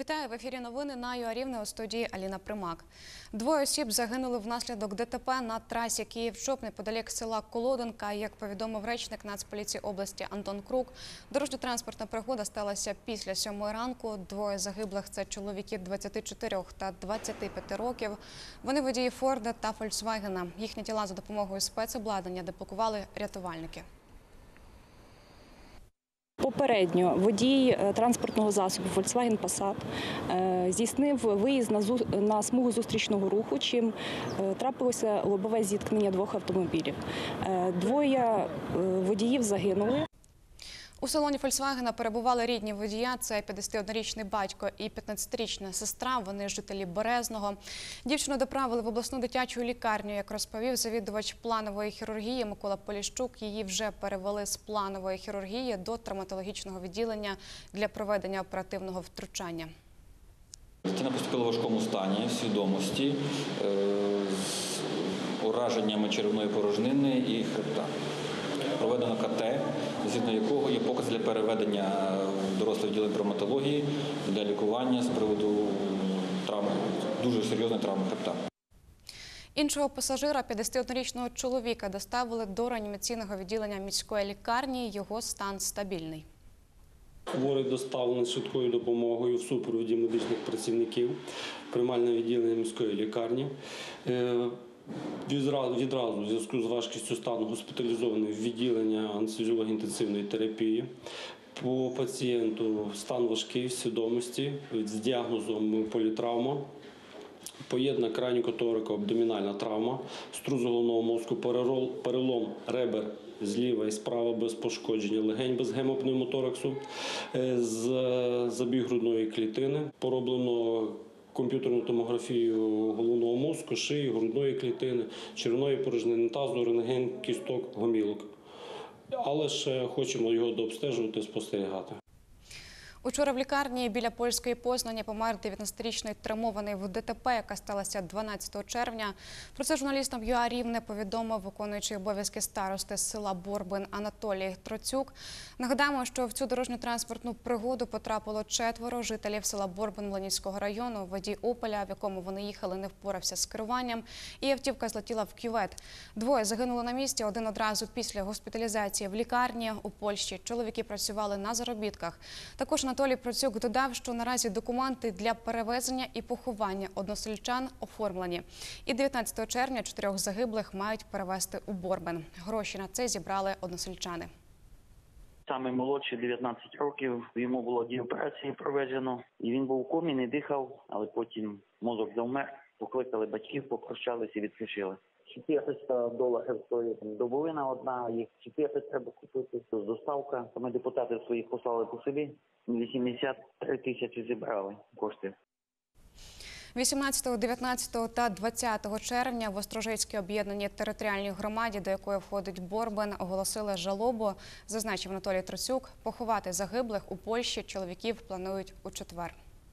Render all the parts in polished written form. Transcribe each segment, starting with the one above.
Вітаю! В ефірі новини на ЮА Рівне, у студії Аліна Примак. Двоє осіб загинули внаслідок ДТП на трасі Київ-Чоп неподалік села Колоденка. Як повідомив речник Нацполіції області Антон Крук, дорожньо-транспортна пригода сталася після 7 ранку. Двоє загиблих – це чоловіки 24 та 25 років. Вони водії Форда та Фольксвагена. Їхні тіла за допомогою спецобладнання деблокували рятувальники. Попередньо водій транспортного засобу Volkswagen Passat здійснив виїзд на смугу зустрічного руху, чим трапилося лобове зіткнення двох автомобілів. Двоє водіїв загинули. У салоні «Фольксвагена» перебували рідні водія. Це 51-річний батько і 15-річна сестра. Вони жителі Березного. Дівчину доправили в обласну дитячу лікарню. Як розповів завідувач планової хірургії Микола Поліщук, її вже перевели з планової хірургії до травматологічного відділення для проведення оперативного втручання. Дитина поступила в важкому стані свідомості з ураженнями черевної порожнини і хребта. Проведено КТ, згідно якого є показ для переведення в доросле відділення травматології для лікування з приводу травми, дуже серйозної травми хребта. Іншого пасажира, 51-річного чоловіка, доставили до реанімаційного відділення міської лікарні. Його стан стабільний. Хворий доставлений швидкою допомогою в супроводі медичних працівників в приймальне відділення міської лікарні. Відразу в зв'язку з важкістю стану госпіталізований в відділення анестезіолого-інтенсивної терапії. По пацієнту стан важкий в свідомості з діагнозом політравма, поєднана крайньокоторико-абдомінальна травма, струс головного мозку, перелом ребер зліва і справа без пошкодження легень, без гемопневмотораксу, забіг грудної клітини, пороблено комп'ютерну томографію головного мозку, шиї, грудної клітини, черевної порожнини, тазу, рентген, кісток, гомілок. Але ще хочемо його дообстежувати, спостерігати. Учора в лікарні біля польської Познані помер 19-річний травмований в ДТП, яка сталася 12 червня. Про це журналістам ЮА Рівне повідомив виконуючий обов'язки старости з села Борбин Анатолій Троцюк. Нагадаємо, що в цю дорожньо-транспортну пригоду потрапило 4 жителів села Борбин Млинівського району. Водій «Опеля», в якому вони їхали, не впорався з керуванням, і автівка злетіла в кювет. Двоє загинули на місці, один одразу після госпіталізації в лікарні у Польщі. Чоловіки працювали на заробітках. Також Анатолій Троцюк додав, що наразі документи для перевезення і поховання односельчан оформлені. І 19 червня 4 загиблих мають перевезти у Борбин. Гроші на це зібрали односельчани. Саме молодший, 19 років, йому було 2 операції проведено. І він був у комі, не дихав, але потім мозок завмер. Покликали батьків, попрощалися і відпочили. $400 стоїть добовина одна, їх 4 треба купити. Доставка. Ми депутати своїх послали по собі. 83 тисячі зібрали коштів. 18, 19 та 20 червня в Острожицькій об'єднаній територіальній громаді, до якої входить Борбин, оголосили жалобу, зазначив Анатолій Троцюк. Поховати загиблих у Польщі чоловіків планують у четвер.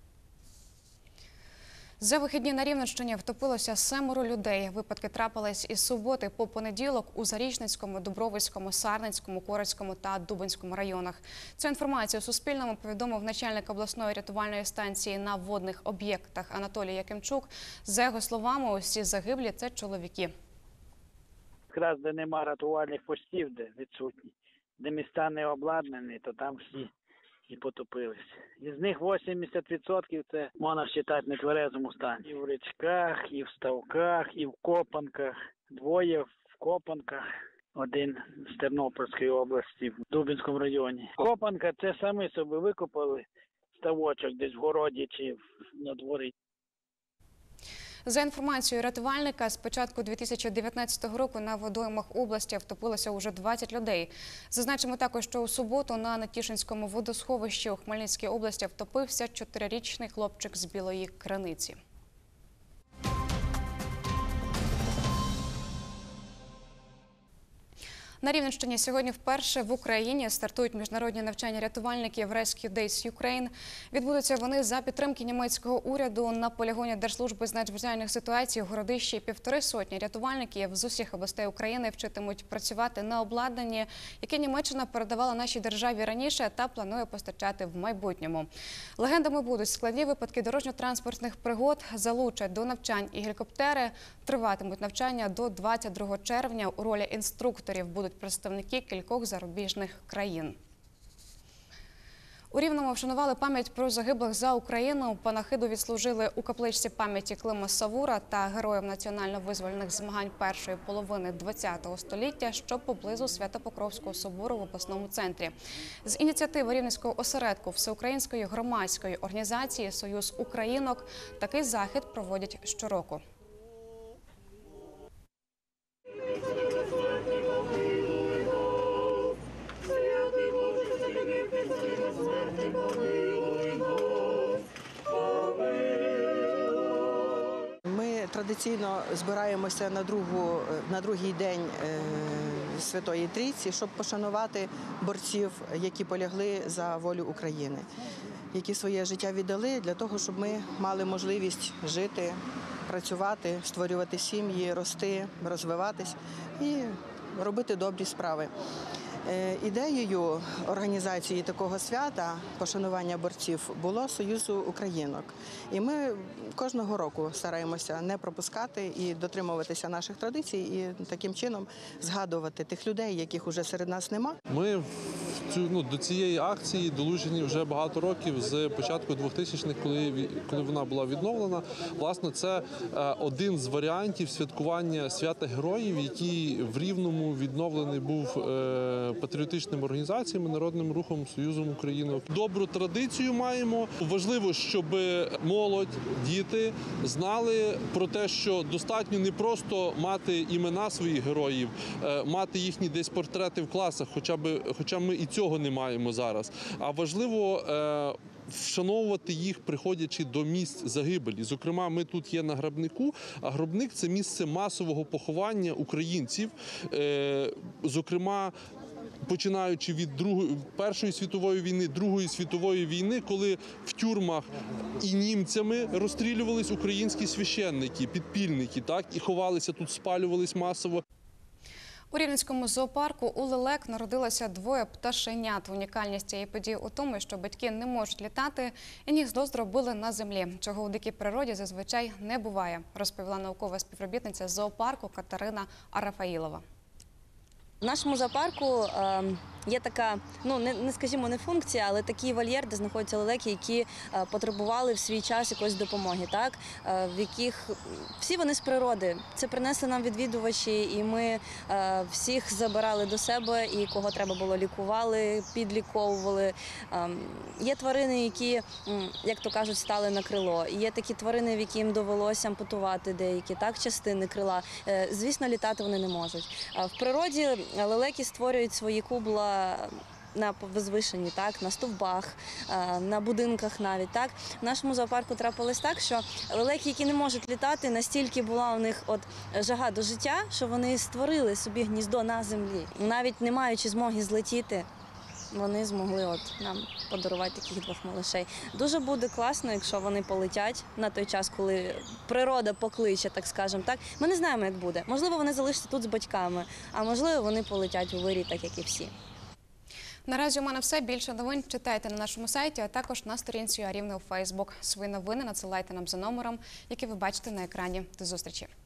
За вихідні на Рівненщині втопилося 7 людей. Випадки трапились із суботи по понеділок у Зарічненському, Дубровицькому, Сарненському, Корецькому та Дубенському районах. Цю інформацію Суспільному повідомив начальник обласної рятувальної станції на водних об'єктах Анатолій Якимчук. За його словами, усі загиблі – це чоловіки. Якраз де нема рятувальних постів, де відсутні, де міста не обладнані, то там всі і потопились. Із них 80% це можна вважати в нетверезому стані. І в річках, і в ставках, і в копанках. 2 в копанках, 1 з Тернопільської області, в Дубинському районі. Копанка – це самі собі викопали ставочок десь в городі чи на дворі. За інформацією рятувальника, з початку 2019 року на водоймах області втопилося уже 20 людей. Зазначимо також, що у суботу на Нетішинському водосховищі у Хмельницькій області втопився 4-річний хлопчик з Білої Криниці. На Рівненщині сьогодні вперше в Україні стартують міжнародні навчання рятувальників Rescue Days Ukraine. Відбудуться вони за підтримки німецького уряду. На полігоні Держслужби з надзвичайних ситуацій у Городищі 150 рятувальників з усіх областей України вчитимуть працювати на обладнанні, яке Німеччина передавала нашій державі раніше та планує постачати в майбутньому. Легендами будуть складні випадки дорожньо-транспортних пригод, залучать до навчань і гелікоптери. Триватимуть навчання до 22 червня. У ролі інструкторів будуть представники кількох зарубіжних країн. У Рівному вшанували пам'ять про загиблих за Україну. Панахиду відслужили у капличці пам'яті Клима Савура та героїв національно-визвольних змагань першої половини ХХ століття, що поблизу Свято-Покровського собору в обласному центрі. З ініціативи Рівненського осередку Всеукраїнської громадської організації «Союз Українок» такий захід проводять щороку. Ми традиційно збираємося на другий день Святої Трійці, щоб пошанувати борців, які полягли за волю України, які своє життя віддали для того, щоб ми мали можливість жити, працювати, створювати сім'ї, рости, розвиватись і робити добрі справи. Ідеєю організації такого свята, пошанування борців, було Союзу Українок. І ми кожного року стараємося не пропускати і дотримуватися наших традицій, і таким чином згадувати тих людей, яких уже серед нас нема. Ми до цієї акції долучені вже багато років, з початку 2000-х, коли вона була відновлена. Власне, це один з варіантів святкування свята героїв, який в Рівному відновлений був патріотичними організаціями, Народним рухом, Союзом Українок. Добру традицію маємо. Важливо, щоб молодь, діти знали про те, що достатньо не просто мати імена своїх героїв, мати їхні десь портрети в класах, хоча ми і цього не маємо зараз. А важливо вшановувати їх, приходячи до місць загибелі. Зокрема, ми тут є на Грабнику, а Грабник – це місце масового поховання українців, зокрема, починаючи від Першої світової війни, Другої світової війни, коли в тюрмах і німцями розстрілювались українські священники, підпільники, так, і ховалися тут, спалювались масово. У Рівненському зоопарку у лелек народилося 2 пташенят. Унікальність цієї події у тому, що батьки не можуть літати і гніздо зробили на землі, чого у дикій природі зазвичай не буває, розповіла наукова співробітниця зоопарку Катерина Арафаїлова. В нашому зоопарку є така, скажімо, не функція, але такий вольєр, де знаходяться лелеки, які потребували в свій час якоїсь допомоги, так? В яких всі вони з природи. Це принесли нам відвідувачі, і ми всіх забирали до себе, і кого треба було лікували, підліковували. Є тварини, які, як то кажуть, стали на крило. Є такі тварини, в які їм довелося ампутувати деякі, так, частини крила. Звісно, літати вони не можуть. В природі лелеки створюють свої кубла на возвишенні, так, на стовбах, на будинках навіть. Так. В нашому зоопарку трапилось так, що лелеки, які не можуть літати, настільки була у них жага до життя, що вони створили собі гніздо на землі. Навіть не маючи змоги злетіти, вони змогли нам подарувати таких 2 малишей. Дуже буде класно, якщо вони полетять на той час, коли природа покличе, так скажемо. Так? Ми не знаємо, як буде. Можливо, вони залишаться тут з батьками, а можливо, вони полетять у вирій, так як і всі. Наразі у мене все. Більше новин читайте на нашому сайті, а також на сторінці ЮА Рівне у Фейсбук. Свої новини надсилайте нам за номером, який ви бачите на екрані. До зустрічі!